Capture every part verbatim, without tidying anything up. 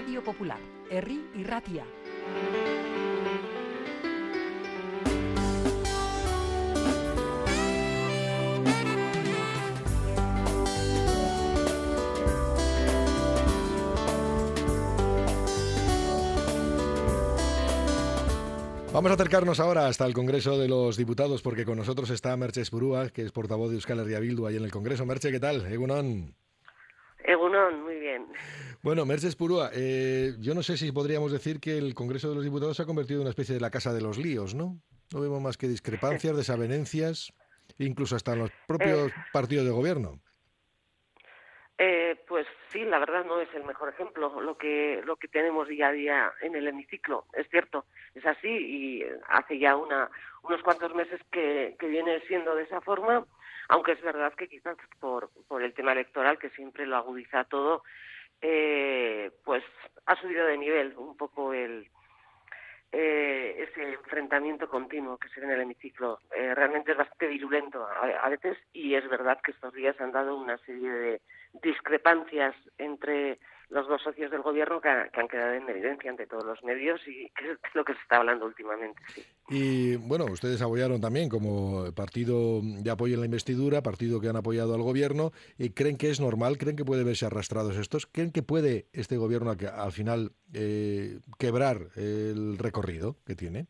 Radio Popular, Herri y Ratia. Vamos a acercarnos ahora hasta el Congreso de los Diputados, porque con nosotros está Merche Espurúa, que es portavoz de Euskal Herria Bildu ahí en el Congreso. Merche, ¿qué tal? Egunon. Egunon, muy bien. Bueno, Merche Espurúa, eh, yo no sé si podríamos decir que el Congreso de los Diputados se ha convertido en una especie de la casa de los líos, ¿no? No vemos más que discrepancias, desavenencias, incluso hasta en los Eh, propios partidos de gobierno. eh, pues sí, la verdad no es el mejor ejemplo lo que lo que tenemos día a día en el hemiciclo, es cierto, es así y hace ya una unos cuantos meses que, que viene siendo de esa forma, aunque es verdad que quizás por, por el tema electoral, que siempre lo agudiza todo, eh, pues ha subido de nivel un poco el eh, ese enfrentamiento continuo que se ve en el hemiciclo. Eh, realmente es bastante virulento a, a veces, y es verdad que estos días han dado una serie de discrepancias entre los dos socios del gobierno que, ha, que han quedado en evidencia ante todos los medios y que es lo que se está hablando últimamente. Sí. Y bueno, ustedes apoyaron también como partido de apoyo en la investidura, partido que han apoyado al gobierno, y creen que es normal, creen que puede verse arrastrados estos, creen que puede este gobierno al final eh, quebrar el recorrido que tiene.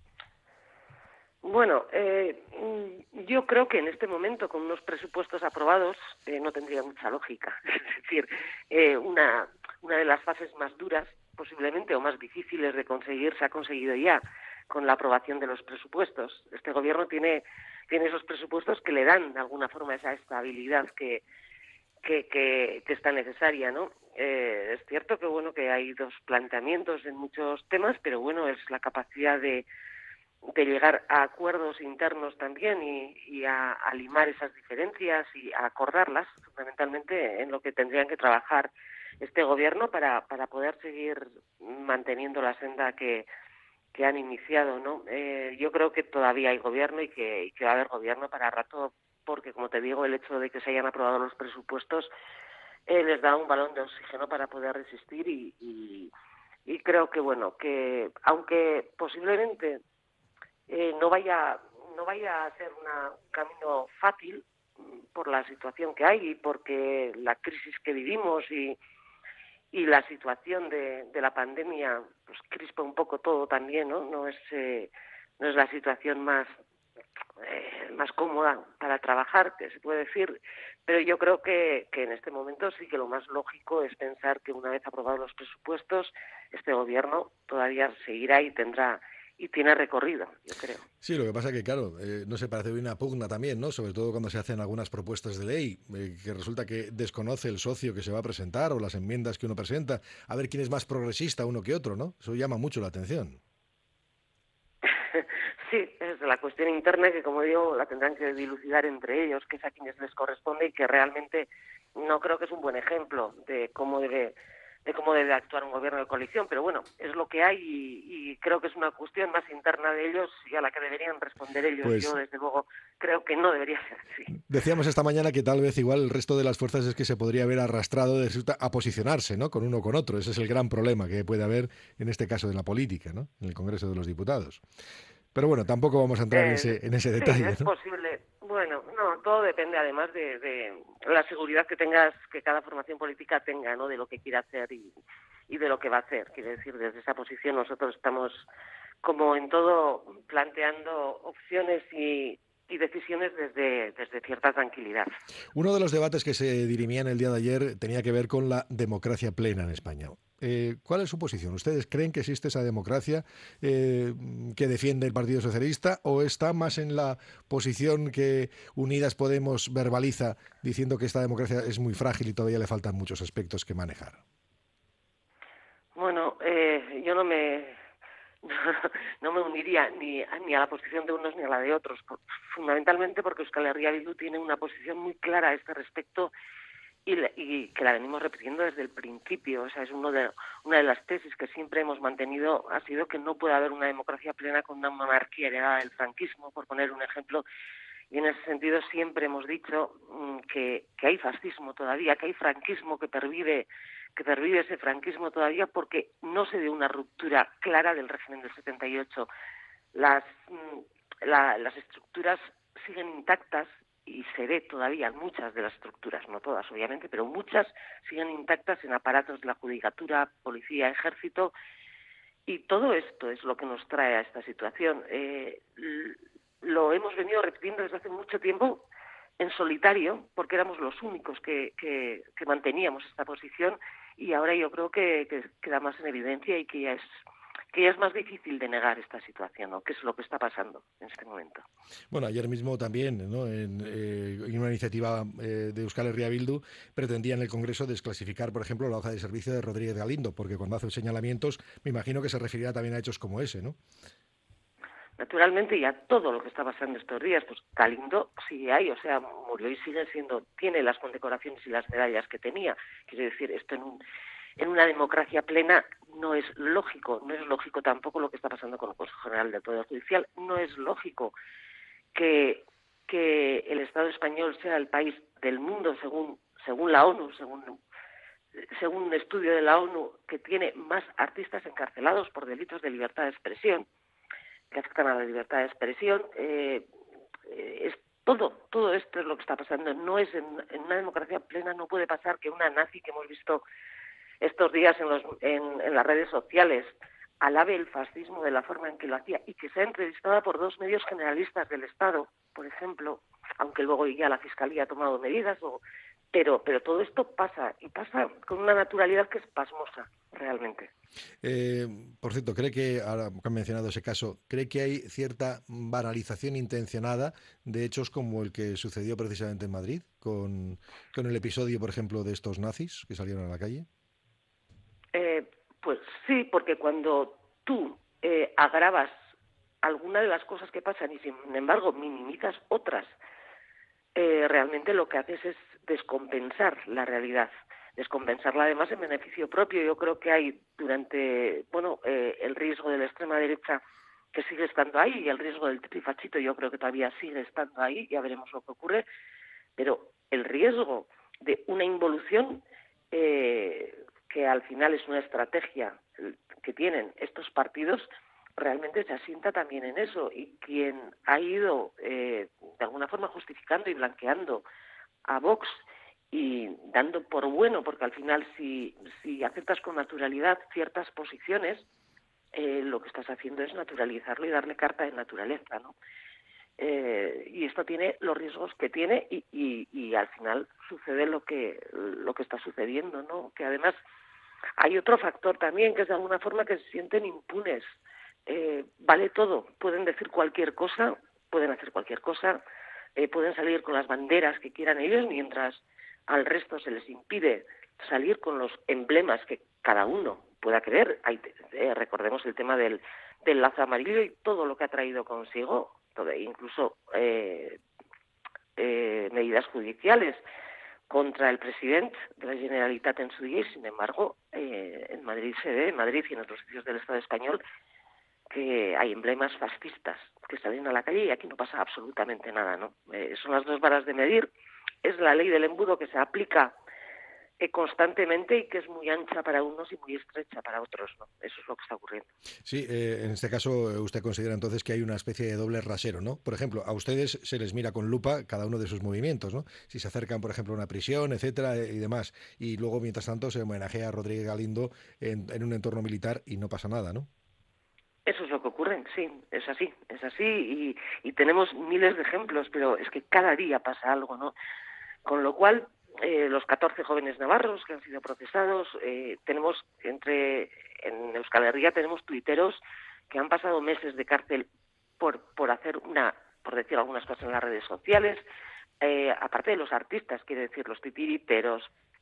Bueno, eh, yo creo que en este momento, con unos presupuestos aprobados, eh, no tendría mucha lógica. Es decir, eh, una, una de las fases más duras, posiblemente, o más difíciles de conseguir, se ha conseguido ya con la aprobación de los presupuestos. Este gobierno tiene, tiene esos presupuestos que le dan, de alguna forma, esa estabilidad que, que, que, que está necesaria, ¿no? Eh, es cierto que, bueno, que hay dos planteamientos en muchos temas, pero, bueno, es la capacidad de de llegar a acuerdos internos también y, y a, a limar esas diferencias y a acordarlas, fundamentalmente en lo que tendrían que trabajar este gobierno para, para poder seguir manteniendo la senda que, que han iniciado, ¿no? Eh, yo creo que todavía hay gobierno y que, y que va a haber gobierno para rato, porque, como te digo, el hecho de que se hayan aprobado los presupuestos eh, les da un balón de oxígeno para poder resistir y, y, y creo que, bueno, que aunque posiblemente Eh, no vaya no vaya a ser una, un camino fácil por la situación que hay y porque la crisis que vivimos y, y la situación de, de la pandemia pues crispa un poco todo también, no no es eh, no es la situación más eh, más cómoda para trabajar, que se puede decir, pero yo creo que, que en este momento sí que lo más lógico es pensar que una vez aprobados los presupuestos este gobierno todavía seguirá y tendrá y tiene recorrido, yo creo. Sí, lo que pasa que, claro, eh, no se parece una pugna también, ¿no? Sobre todo cuando se hacen algunas propuestas de ley, eh, que resulta que desconoce el socio que se va a presentar o las enmiendas que uno presenta, a ver quién es más progresista uno que otro, ¿no? Eso llama mucho la atención. Sí, es la cuestión interna que, como digo, la tendrán que dilucidar entre ellos, que es a quienes les corresponde y que realmente no creo que es un buen ejemplo de cómo debe de cómo debe actuar un gobierno de coalición, pero bueno, es lo que hay y, y creo que es una cuestión más interna de ellos y a la que deberían responder ellos. Pues Yo, desde luego, creo que no debería ser así. decíamos esta mañana que tal vez igual el resto de las fuerzas es que se podría haber arrastrado de resulta a posicionarse, ¿no? Con uno o con otro. Ese es el gran problema que puede haber en este caso de la política, ¿no? En el Congreso de los Diputados. Pero bueno, tampoco vamos a entrar en Eh, ese, en ese sí, detalle, es ¿no? posible. Bueno, no, todo depende además de, de la seguridad que tengas, que cada formación política tenga, ¿no? De lo que quiera hacer y, y de lo que va a hacer. Quiere decir, desde esa posición nosotros estamos, como en todo, planteando opciones y, y decisiones desde, desde cierta tranquilidad. Uno de los debates que se dirimían el día de ayer tenía que ver con la democracia plena en España. Eh, ¿Cuál es su posición? ¿Ustedes creen que existe esa democracia eh, que defiende el Partido Socialista o está más en la posición que Unidas Podemos verbaliza diciendo que esta democracia es muy frágil y todavía le faltan muchos aspectos que manejar? Bueno, eh, yo no me no me uniría ni a, ni a la posición de unos ni a la de otros, fundamentalmente porque Euskal Herria Bildu tiene una posición muy clara a este respecto y, le, y que la venimos repitiendo desde el principio. O sea, es uno de, una de las tesis que siempre hemos mantenido ha sido que no puede haber una democracia plena con una monarquía heredada del franquismo, por poner un ejemplo, Y en ese sentido siempre hemos dicho mmm, que, que hay fascismo todavía, que hay franquismo que pervive, que pervive ese franquismo todavía porque no se dio una ruptura clara del régimen del setenta y ocho. Las, mmm, la, las estructuras siguen intactas y se ve todavía muchas de las estructuras, no todas obviamente, pero muchas siguen intactas en aparatos de la judicatura, policía, ejército, y todo esto es lo que nos trae a esta situación. Eh, lo hemos venido repitiendo desde hace mucho tiempo en solitario, porque éramos los únicos que, que, que manteníamos esta posición, y ahora yo creo que, que queda más en evidencia y que ya es que ya es más difícil de negar esta situación, ¿no? Que es lo que está pasando en este momento. Bueno, ayer mismo también, ¿no? en, eh, en una iniciativa eh, de Euskal Herria Bildu, pretendía en el Congreso desclasificar, por ejemplo, la hoja de servicio de Rodríguez Galindo, porque cuando hace señalamientos, me imagino que se referirá también a hechos como ese, ¿no? Naturalmente, y a todo lo que está pasando estos días, pues Galindo sigue ahí, o sea, murió y sigue siendo, tiene las condecoraciones y las medallas que tenía. Quiero decir, esto en un En una democracia plena no es lógico, no es lógico tampoco lo que está pasando con el Consejo General del Poder Judicial, no es lógico que, que el Estado español sea el país del mundo, según, según la ONU, según, según un estudio de la ONU, que tiene más artistas encarcelados por delitos de libertad de expresión, que afectan a la libertad de expresión. Eh, es todo, todo esto es lo que está pasando. No es en, en una democracia plena no puede pasar que una nazi que hemos visto estos días en, los, en, en las redes sociales alabe el fascismo de la forma en que lo hacía y que sea entrevistada por dos medios generalistas del Estado, por ejemplo, aunque luego ya la Fiscalía ha tomado medidas, o, pero, pero todo esto pasa, y pasa con una naturalidad que es pasmosa, realmente. Eh, por cierto, ¿cree que, ahora que han mencionado ese caso, cree que hay cierta banalización intencionada de hechos como el que sucedió precisamente en Madrid, con, con el episodio, por ejemplo, de estos nazis que salieron a la calle? Eh, pues sí, porque cuando tú eh, agravas alguna de las cosas que pasan y sin embargo minimizas otras, eh, realmente lo que haces es descompensar la realidad, descompensarla además en beneficio propio. Yo creo que hay durante, bueno, eh, el riesgo de la extrema derecha que sigue estando ahí y el riesgo del trifachito yo creo que todavía sigue estando ahí, ya veremos lo que ocurre, pero el riesgo de una involución eh, que al final es una estrategia que tienen estos partidos, realmente se asienta también en eso, y quien ha ido eh, de alguna forma justificando y blanqueando a Vox y dando por bueno, porque al final si, si aceptas con naturalidad ciertas posiciones, eh, lo que estás haciendo es naturalizarlo y darle carta de naturaleza, ¿no? Eh, y esto tiene los riesgos que tiene y, y, y al final sucede lo que lo que está sucediendo, ¿no? Que además hay otro factor también, que es de alguna forma que se sienten impunes. Eh, vale todo, pueden decir cualquier cosa, pueden hacer cualquier cosa, eh, pueden salir con las banderas que quieran ellos, mientras al resto se les impide salir con los emblemas que cada uno pueda querer. Hay, eh, recordemos el tema del, del lazo amarillo y todo lo que ha traído consigo, todo, incluso eh, eh, medidas judiciales contra el presidente de la Generalitat en su día, y sin embargo eh, en Madrid se ve, en Madrid y en otros sitios del Estado español, que hay emblemas fascistas que salen a la calle y aquí no pasa absolutamente nada, ¿no? Eh, son las dos varas de medir, es la ley del embudo que se aplica eh, constantemente y que es muy ancha para unos y muy estrecha para otros, ¿no? Eso es lo que está ocurriendo. Sí, eh, en este caso eh, usted considera entonces que hay una especie de doble rasero, ¿no? Por ejemplo, a ustedes se les mira con lupa cada uno de sus movimientos, ¿no? Si se acercan, por ejemplo, a una prisión, etcétera, eh, y demás. Y luego, mientras tanto, se homenajea a Rodríguez Galindo en, en un entorno militar y no pasa nada, ¿no? Eso es lo que ocurre, sí, es así, es así, y, y tenemos miles de ejemplos, pero es que cada día pasa algo, ¿no? Con lo cual, eh, los catorce jóvenes navarros que han sido procesados, eh, tenemos entre, en Euskal Herria tenemos tuiteros que han pasado meses de cárcel por, por hacer una, por decir algunas cosas en las redes sociales, eh, aparte de los artistas, quiere decir, los titiriteros.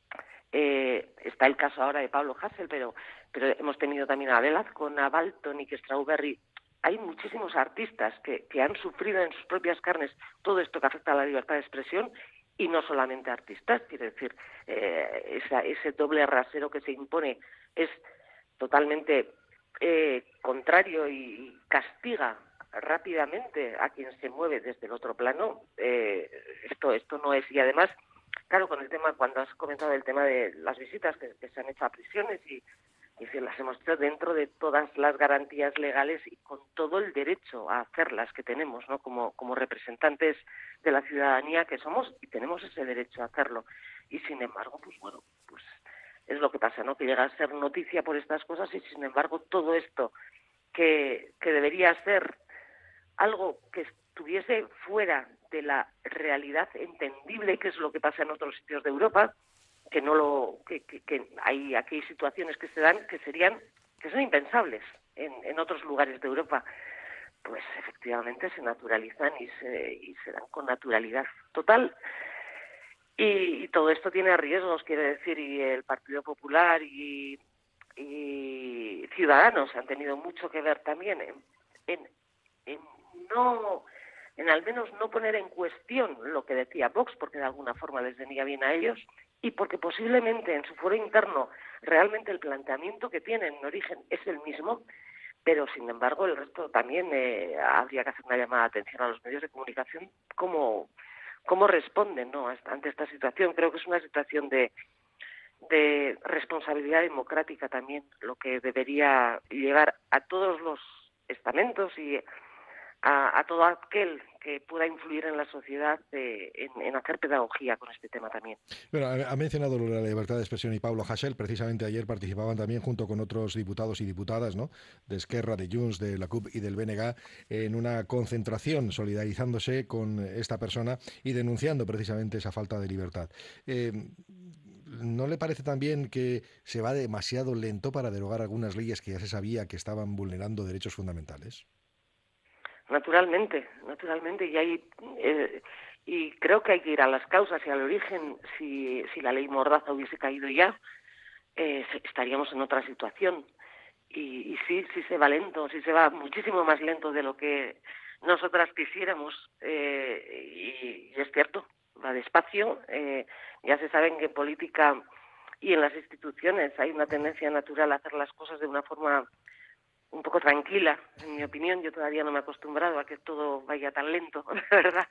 Eh, está el caso ahora de Pablo Hasél, pero, pero hemos tenido también a Velazco, a Balton y que Strawberry. Hay muchísimos artistas que, que han sufrido en sus propias carnes todo esto que afecta a la libertad de expresión, y no solamente artistas, quiere decir, eh, esa, ese doble rasero que se impone es totalmente eh, contrario y castiga rápidamente a quien se mueve desde el otro plano, eh, esto esto no es. Y además, claro, con el tema, cuando has comentado el tema de las visitas que, que se han hecho a prisiones y, y se las hemos hecho dentro de todas las garantías legales y con todo el derecho a hacerlas que tenemos, ¿no? Como, como representantes de la ciudadanía que somos, y tenemos ese derecho a hacerlo. Y sin embargo, pues bueno, pues es lo que pasa, ¿no? Que llega a ser noticia por estas cosas y sin embargo todo esto que, que debería ser algo que estuviese fuera de la realidad entendible, que es lo que pasa en otros sitios de Europa, que no lo que, que, que hay aquí hay situaciones que se dan que serían que son impensables en, en otros lugares de Europa, pues efectivamente se naturalizan y se y se dan con naturalidad total. Y, y todo esto tiene riesgos, quiero decir, y el Partido Popular y, y Ciudadanos han tenido mucho que ver también en, en, en no en al menos no poner en cuestión lo que decía Vox, porque de alguna forma les venía bien a ellos, y porque posiblemente en su foro interno realmente el planteamiento que tienen en origen es el mismo, pero sin embargo el resto también eh, habría que hacer una llamada de atención a los medios de comunicación cómo, cómo responden, ¿no?, ante esta situación. Creo que es una situación de, de responsabilidad democrática también, lo que debería llevar a todos los estamentos y a, a todo aquel que pueda influir en la sociedad eh, en, en hacer pedagogía con este tema también. Bueno, ha ha mencionado la libertad de expresión y Pablo Hasél. Precisamente ayer participaban también junto con otros diputados y diputadas, ¿no?, de Esquerra, de Junts, de la C U P y del B N G, en una concentración solidarizándose con esta persona y denunciando precisamente esa falta de libertad. Eh, ¿No le parece también que se va demasiado lento para derogar algunas leyes que ya se sabía que estaban vulnerando derechos fundamentales? Naturalmente, naturalmente, y hay eh, y creo que hay que ir a las causas y al origen. Si, si la ley Mordaza hubiese caído ya, eh, estaríamos en otra situación. Y, y sí, sí se va lento, sí se va muchísimo más lento de lo que nosotras quisiéramos, eh, y, y es cierto, va despacio. Eh, ya se sabe que en política y en las instituciones hay una tendencia natural a hacer las cosas de una forma un poco tranquila, en mi opinión. Yo todavía no me he acostumbrado a que todo vaya tan lento, la verdad.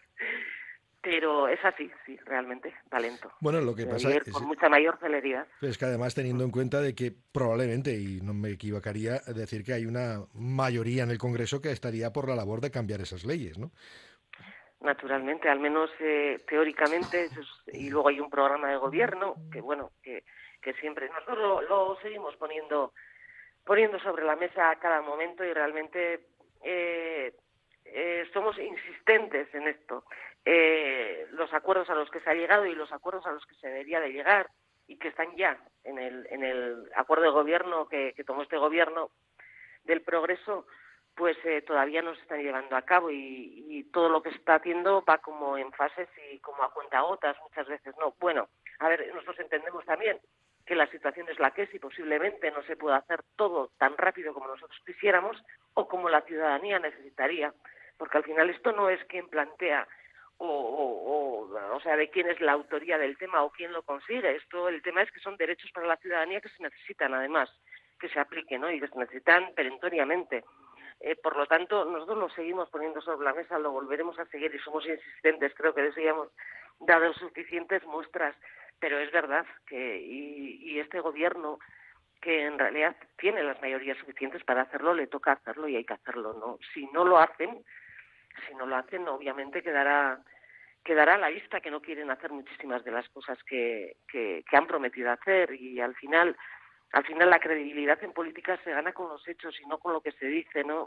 Pero es así, sí, realmente, va lento. Bueno, lo que pasa Debería ir es, con mucha mayor celeridad. es que además teniendo en cuenta de que probablemente, y no me equivocaría decir que hay una mayoría en el Congreso que estaría por la labor de cambiar esas leyes, ¿no? Naturalmente, al menos eh, teóricamente, eso es, y luego hay un programa de gobierno que, bueno, que, que siempre nosotros lo, lo seguimos poniendo poniendo sobre la mesa a cada momento y realmente eh, eh, somos insistentes en esto. Eh, los acuerdos a los que se ha llegado y los acuerdos a los que se debería de llegar y que están ya en el, en el acuerdo de gobierno que, que tomó este gobierno del progreso, pues eh, todavía no se están llevando a cabo y, y todo lo que se está haciendo va como en fases y como a cuentagotas muchas veces. No, bueno, a ver, nosotros entendemos también que la situación es la que es y posiblemente no se pueda hacer todo tan rápido como nosotros quisiéramos o como la ciudadanía necesitaría, porque al final esto no es quien plantea o, o, o, o sea, de quién es la autoría del tema o quién lo consigue. Esto, el tema es que son derechos para la ciudadanía que se necesitan además, que se apliquen, ¿no?, y que se necesitan perentoriamente. Eh, por lo tanto, nosotros lo seguimos poniendo sobre la mesa, lo volveremos a seguir y somos insistentes. Creo que de eso ya hemos dado suficientes muestras, pero es verdad que y, y este gobierno, que en realidad tiene las mayorías suficientes para hacerlo, le toca hacerlo y hay que hacerlo, ¿no? Si no lo hacen, si no lo hacen, obviamente quedará quedará a la vista que no quieren hacer muchísimas de las cosas que, que, que han prometido hacer y al final Al final la credibilidad en política se gana con los hechos y no con lo que se dice, ¿no?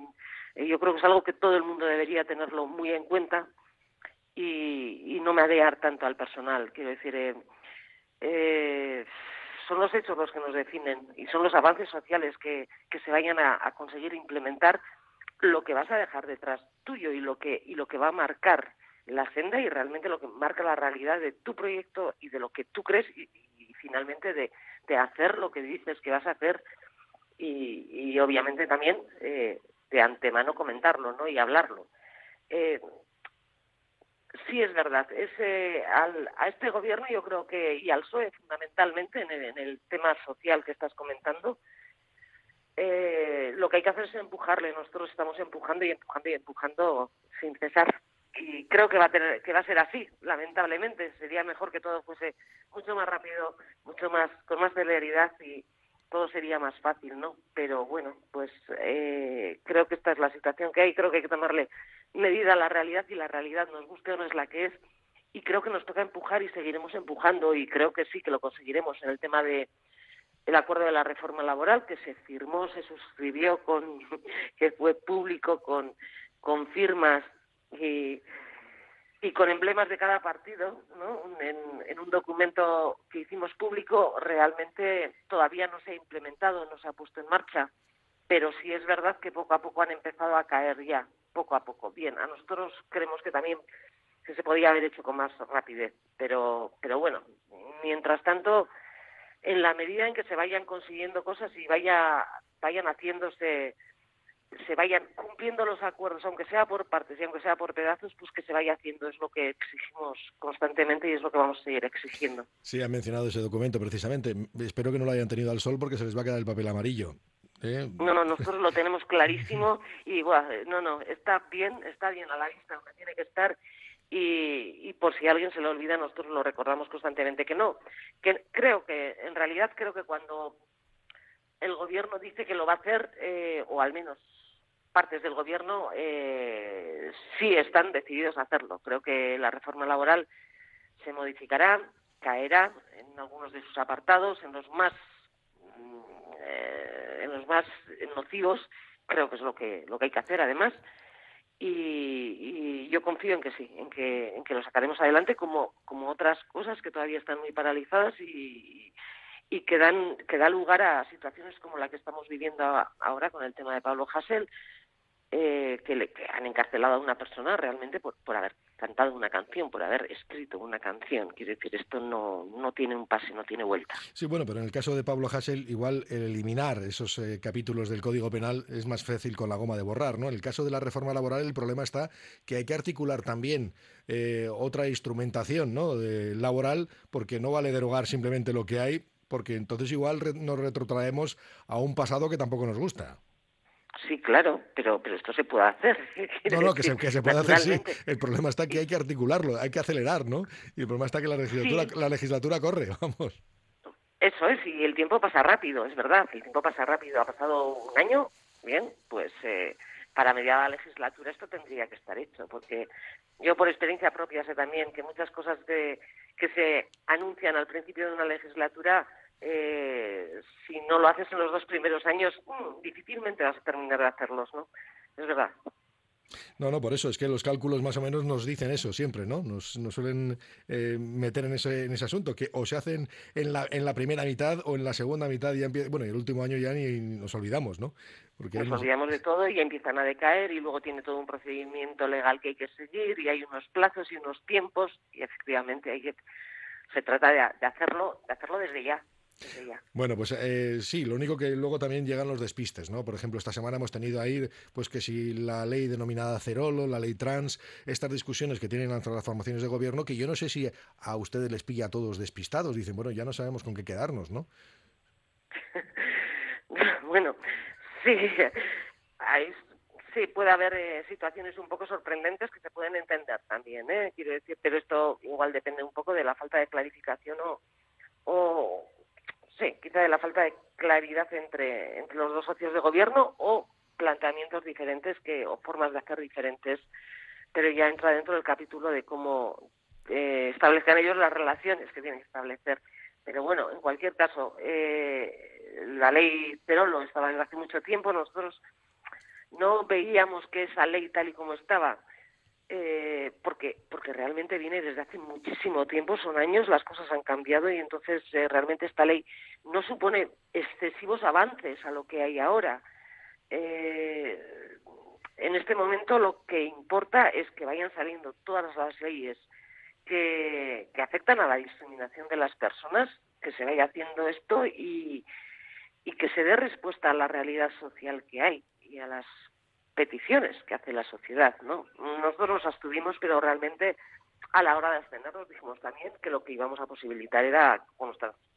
Yo creo que es algo que todo el mundo debería tenerlo muy en cuenta y, y no marear tanto al personal. Quiero decir, eh, eh, son los hechos los que nos definen y son los avances sociales que, que se vayan a, a conseguir implementar lo que vas a dejar detrás tuyo y lo que y lo que va a marcar la senda y realmente lo que marca la realidad de tu proyecto y de lo que tú crees y, y finalmente de, de hacer lo que dices que vas a hacer y, y obviamente también eh, de antemano comentarlo, ¿no?, y hablarlo. Eh, sí es verdad, es, eh, al, a este gobierno yo creo que, y al P S O E fundamentalmente en el, en el tema social que estás comentando, eh, lo que hay que hacer es empujarle. Nosotros estamos empujando y empujando y empujando sin cesar. Y creo que va a tener, que va a ser así, lamentablemente. Sería mejor que todo fuese mucho más rápido, mucho más, con más celeridad, y todo sería más fácil, ¿no? Pero bueno, pues eh, creo que esta es la situación que hay. Creo que hay que tomarle medida a la realidad, y la realidad, nos guste o no, es la que es. Y creo que nos toca empujar y seguiremos empujando, y creo que sí que lo conseguiremos en el tema de el acuerdo de la reforma laboral, que se firmó, se suscribió, con que fue público, con, con firmas y, y con emblemas de cada partido, ¿no? En, en un documento que hicimos público. Realmente todavía no se ha implementado, no se ha puesto en marcha, pero sí es verdad que poco a poco han empezado a caer ya, poco a poco. Bien, a nosotros creemos que también que se podía haber hecho con más rapidez, pero, pero bueno, mientras tanto, en la medida en que se vayan consiguiendo cosas y vaya vayan haciéndose, se vayan cumpliendo los acuerdos, aunque sea por partes y aunque sea por pedazos, pues que se vaya haciendo. Es lo que exigimos constantemente y es lo que vamos a seguir exigiendo. Sí, han mencionado ese documento precisamente. Espero que no lo hayan tenido al sol porque se les va a quedar el papel amarillo. ¿eh? No, no, nosotros lo tenemos clarísimo y bueno, no, no, está bien, está bien a la vista donde tiene que estar. Y, y por si a alguien se le olvida, nosotros lo recordamos constantemente que no, que creo que, en realidad creo que cuando el gobierno dice que lo va a hacer, eh, o al menos partes del gobierno, eh, sí están decididos a hacerlo. Creo que la reforma laboral se modificará, caerá en algunos de sus apartados, en los más eh, en los más nocivos. Creo que es lo que lo que hay que hacer, además. Y, y yo confío en que sí, en que en que lo sacaremos adelante, como como otras cosas que todavía están muy paralizadas y, y que dan que da lugar a situaciones como la que estamos viviendo ahora con el tema de Pablo Hasél, eh, que, le, que han encarcelado a una persona realmente por, por haber cantado una canción, por haber escrito una canción. Quiero decir, esto no, no tiene un pase, no tiene vuelta. Sí, bueno, pero en el caso de Pablo Hasél, igual el eliminar esos eh, capítulos del Código Penal es más fácil con la goma de borrar, ¿no? En el caso de la reforma laboral, el problema está que hay que articular también eh, otra instrumentación, ¿no?, de, laboral, porque no vale derogar simplemente lo que hay, porque entonces igual re- nos retrotraemos a un pasado que tampoco nos gusta. Sí, claro, pero pero esto se puede hacer. No, no, que se, que se puede hacer, sí. Naturalmente. El problema está que hay que articularlo, hay que acelerar, ¿no? Y el problema está que la legislatura, Sí, la legislatura corre, vamos. eso es, y el tiempo pasa rápido, es verdad, el tiempo pasa rápido. Ha pasado un año, bien, pues eh, para mediada legislatura esto tendría que estar hecho, porque yo por experiencia propia sé también que muchas cosas de, que se anuncian al principio de una legislatura, eh, si no lo haces en los dos primeros años, mmm, difícilmente vas a terminar de hacerlos, ¿no? Es verdad. No, no, por eso es que los cálculos más o menos nos dicen eso siempre, ¿no? Nos, nos suelen eh, meter en ese, en ese asunto, que o se hacen en la, en la primera mitad o en la segunda mitad, ya empieza, bueno, y el último año ya ni nos olvidamos, ¿no? Porque ahí Nos nos... olvidamos de todo y empiezan a decaer, y luego tiene todo un procedimiento legal que hay que seguir, y hay unos plazos y unos tiempos, y efectivamente hay que, se trata de, de hacerlo de hacerlo desde ya, desde ya. Bueno, pues eh, sí, lo único que luego también llegan los despistes, ¿no? Por ejemplo, esta semana hemos tenido ahí, pues que si la ley denominada Cerolo, la ley trans, estas discusiones que tienen entre las formaciones de gobierno, que yo no sé si a ustedes les pilla a todos despistados, dicen, bueno, ya no sabemos con qué quedarnos, ¿no? Bueno, sí, hay, sí puede haber eh, situaciones un poco sorprendentes que se pueden entender también, ¿eh? Quiero decir, pero esto igual depende un poco de la falta de clarificación o, o sí, quizá de la falta de claridad entre, entre los dos socios de gobierno, o planteamientos diferentes que o formas de hacer diferentes, pero ya entra dentro del capítulo de cómo eh, establecen ellos las relaciones que tienen que establecer. Pero bueno, en cualquier caso, eh, la ley Cerolo estaba desde hace mucho tiempo. Nosotros no veíamos que esa ley tal y como estaba, eh, porque porque realmente viene desde hace muchísimo tiempo, son años, las cosas han cambiado, y entonces eh, realmente esta ley no supone excesivos avances a lo que hay ahora. Eh, en este momento lo que importa es que vayan saliendo todas las leyes que, que afectan a la discriminación de las personas, que se vaya haciendo esto, y, y que se dé respuesta a la realidad social que hay y a las peticiones que hace la sociedad, ¿no? Nosotros nos abstuvimos, pero realmente a la hora de abstenernos dijimos también que lo que íbamos a posibilitar era, con nuestras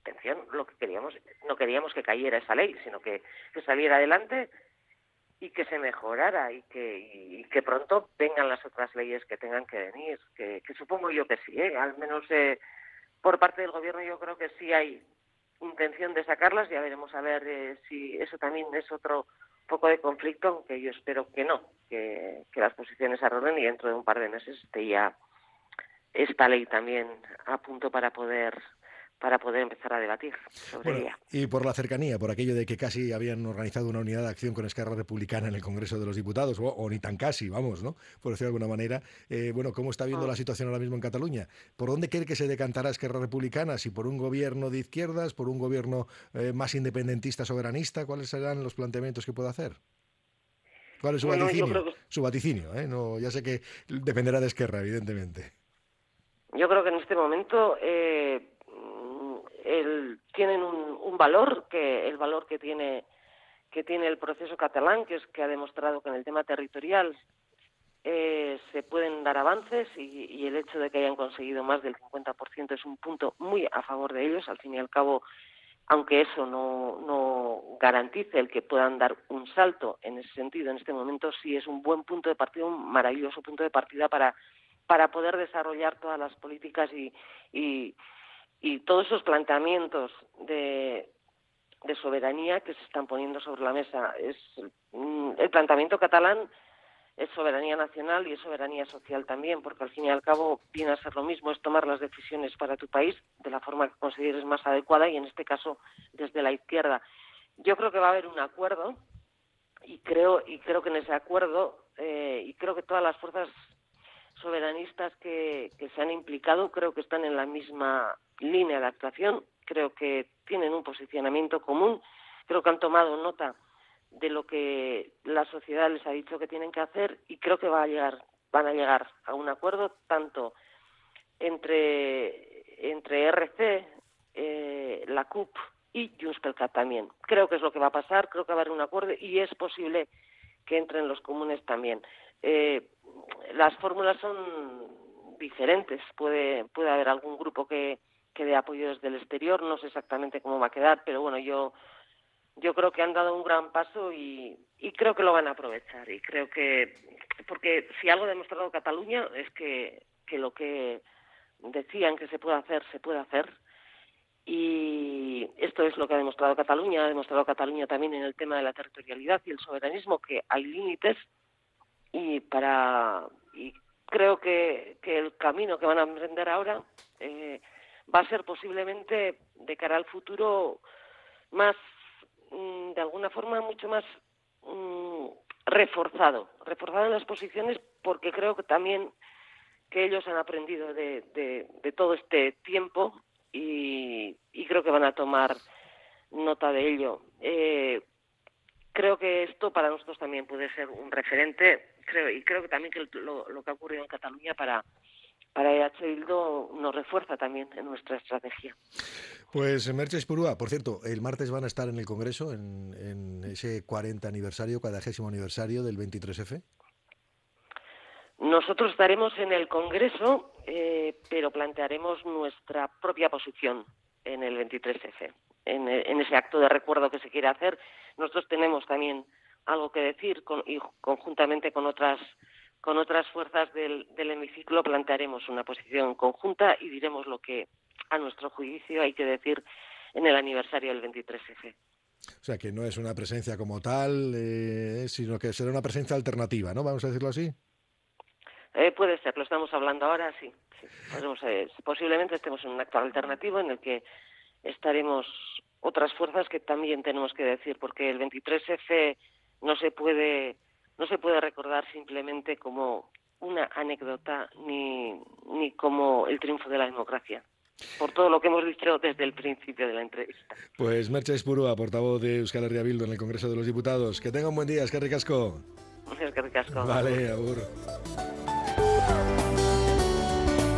intención, lo que queríamos, no queríamos que cayera esa ley, sino que, que saliera adelante y que se mejorara y que, y, y que pronto vengan las otras leyes que tengan que venir, que, que supongo yo que sí, ¿eh? Al menos eh, por parte del gobierno yo creo que sí hay intención de sacarlas. Ya veremos a ver eh, si eso también es otro poco de conflicto, aunque yo espero que no, que, que las posiciones se arreglen y dentro de un par de meses esté ya esta ley también a punto para poder para poder empezar a debatir sobre Bueno, ella. y por la cercanía, por aquello de que casi habían organizado una unidad de acción con Esquerra Republicana en el Congreso de los Diputados, o, o ni tan casi, vamos, ¿no? Por decirlo de alguna manera. Eh, bueno, ¿cómo está viendo Mm. la situación ahora mismo en Cataluña? ¿Por dónde cree que se decantará Esquerra Republicana? ¿Si por un gobierno de izquierdas, por un gobierno eh, más independentista, soberanista? ¿Cuáles serán los planteamientos que puede hacer? ¿Cuál es su Bueno, yo vaticinio? creo que Su vaticinio, ¿eh? No, ya sé que dependerá de Esquerra, evidentemente. yo creo que en este momento eh, el, tienen un, un valor, que el valor que tiene que tiene el proceso catalán, que es que ha demostrado que en el tema territorial eh, se pueden dar avances y, y el hecho de que hayan conseguido más del cincuenta por ciento es un punto muy a favor de ellos. Al fin y al cabo, aunque eso no, no garantice el que puedan dar un salto en ese sentido, en este momento sí es un buen punto de partida, un maravilloso punto de partida para, para poder desarrollar todas las políticas y, y, y todos esos planteamientos de, de soberanía que se están poniendo sobre la mesa. Es el planteamiento catalán es soberanía nacional y es soberanía social también, porque al fin y al cabo viene a ser lo mismo, es tomar las decisiones para tu país de la forma que consideres más adecuada y en este caso desde la izquierda. Yo creo que va a haber un acuerdo y creo y creo que en ese acuerdo eh, y creo que todas las fuerzas soberanistas que, que se han implicado creo que están en la misma línea de actuación, creo que tienen un posicionamiento común, creo que han tomado nota de lo que la sociedad les ha dicho que tienen que hacer y creo que va a llegar, van a llegar a un acuerdo tanto entre, entre R C, eh, la C U P y Junts per Cat también. Creo que es lo que va a pasar, creo que va a haber un acuerdo y es posible que entren los comunes también. Eh, las fórmulas son diferentes, puede, puede haber algún grupo que, que dé apoyo desde el exterior, no sé exactamente cómo va a quedar, pero bueno, yo Yo creo que han dado un gran paso y, y creo que lo van a aprovechar. Y creo que, porque si algo ha demostrado Cataluña es que, que lo que decían que se puede hacer, se puede hacer. Y esto es lo que ha demostrado Cataluña. Ha demostrado Cataluña también en el tema de la territorialidad y el soberanismo, que hay límites. Y para y creo que, que el camino que van a emprender ahora eh, va a ser posiblemente de cara al futuro más, de alguna forma mucho más mm, reforzado, reforzado en las posiciones, porque creo que también que ellos han aprendido de, de, de todo este tiempo y, y creo que van a tomar nota de ello. Eh, creo que esto para nosotros también puede ser un referente, creo y creo que también que lo, lo que ha ocurrido en Cataluña para para E H Bildu nos refuerza también en nuestra estrategia. Pues Merche Espurúa, por cierto, el martes van a estar en el Congreso, en, en ese cuarenta aniversario, cuadragésimo aniversario del veintitrés efe. Nosotros estaremos en el Congreso, eh, pero plantearemos nuestra propia posición en el veintitrés efe, en, en ese acto de recuerdo que se quiere hacer. Nosotros tenemos también algo que decir con, y conjuntamente con otras con otras fuerzas del, del hemiciclo plantearemos una posición conjunta y diremos lo que a nuestro juicio hay que decir en el aniversario del veintitrés efe. O sea, que no es una presencia como tal, eh, sino que será una presencia alternativa, ¿no? Vamos a decirlo así. Eh, puede ser, lo estamos hablando ahora, sí. sí. Podemos, eh, posiblemente estemos en un acto alternativo en el que estaremos otras fuerzas que también tenemos que decir, porque el veintitrés efe no se puede... No se puede recordar simplemente como una anécdota ni, ni como el triunfo de la democracia, por todo lo que hemos dicho desde el principio de la entrevista. Pues Merche Espurúa, portavoz de Euskal Herria Bildu en el Congreso de los Diputados. Que tenga un buen día, eskerrik asko. Eskerrik asko. Vale, agur.